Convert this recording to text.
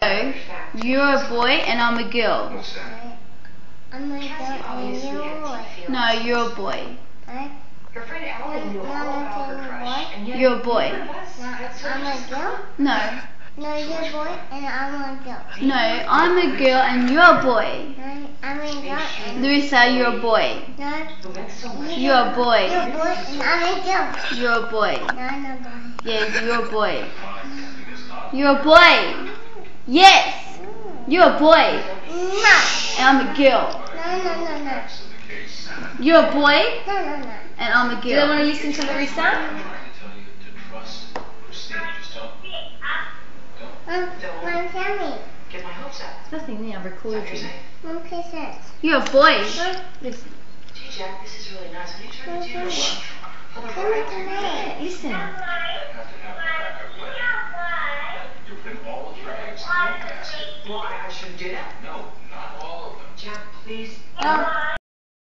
So, you're a boy and I'm a girl. What's that? I'm a girl and you're a boy. No, you're a boy. Your friend Ellen knew all about her crush, and yet You're a boy. I'm a girl? No. No, you're a boy and I'm a girl. No, I'm a girl and you're a boy. No, I'm a girl and Larissa, you're a boy. no, You're a boy. you're a boy and I'm a girl. You're a boy. No, I'm a boy. Yeah, you're a boy. You're a boy. Yes. You're a boy. No. And I'm a girl. No. You're a boy No. and I'm a Do they girl. want to listen to Larissa? Mom, tell me. get my hopes up. Nothing there, I've recorded you. Mom, kisses. You're a boy. Listen. Gee, Jack, this is really nice. What are you trying to do? Hold on, Come right? to me. Listen. You're putting all the eggs in one basket. Well, I shouldn't do that. No, not all of them. Jack, please. No.